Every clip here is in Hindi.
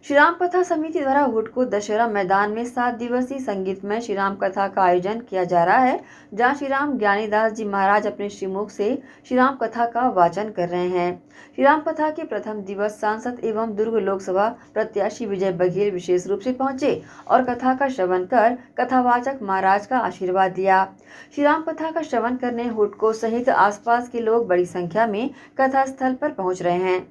श्री राम कथा समिति द्वारा हुडको दशहरा मैदान में 7 दिवसीय संगीतमय श्री राम कथा का आयोजन किया जा रहा है, जहां श्री राम ज्ञानीदास जी महाराज अपने श्रीमुख से श्री राम कथा का वाचन कर रहे हैं। श्री राम कथा के प्रथम दिवस सांसद एवं दुर्ग लोकसभा प्रत्याशी विजय बघेल विशेष रूप से पहुंचे और कथा का श्रवण कर कथावाचक महाराज का आशीर्वाद दिया। श्री राम कथा का श्रवण करने हुडको सहित आसपास के लोग बड़ी संख्या में कथा स्थल पर पहुंच रहे हैं।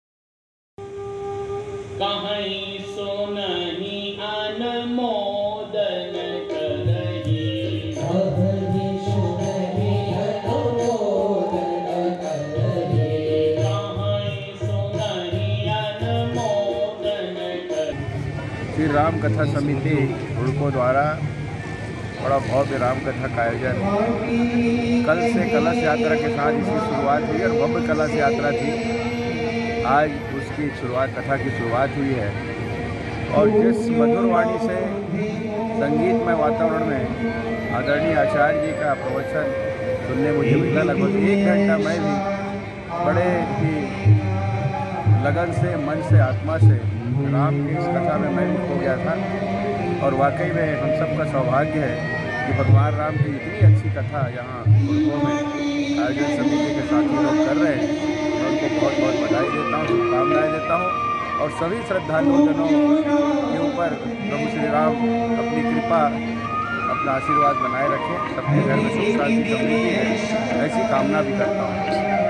कहीं सुनहि अनुमोदन करहि, कहीं सुनहि अनुमोदन करहि, कहीं सुनहि अनुमोदन करहि। श्री राम कथा समिति हुडको द्वारा बड़ा भव्य राम कथा का आयोजन कल से कलश यात्रा के साथ इसकी शुरुआत हुई और भव्य कलश यात्रा थी। आज उसकी शुरुआत कथा की शुरुआत हुई है और जिस मधुर वाणी से संगीतमय वातावरण में आदरणीय आचार्य जी का प्रवचन सुनने मुझे मिला, लगभग 1 घंटा मैं भी बड़े ही लगन से, मन से, आत्मा से राम की इस कथा में मैं भी खो गया था। और वाकई में हम सबका सौभाग्य है कि भगवान राम की इतनी अच्छी कथा यहाँ हुडको में आयोजन समिति के साथी लोग कर रहे हैं। मैं उनको बहुत बहुत बधाई देता हूँ, शुभकामनाएँ देता हूँ और सभी श्रद्धालुजनों के ऊपर प्रभु श्री राम अपनी कृपा, अपना आशीर्वाद बनाए रखें, सबके घर में सुख शांति समृद्धि है, ऐसी कामना भी करता हूँ।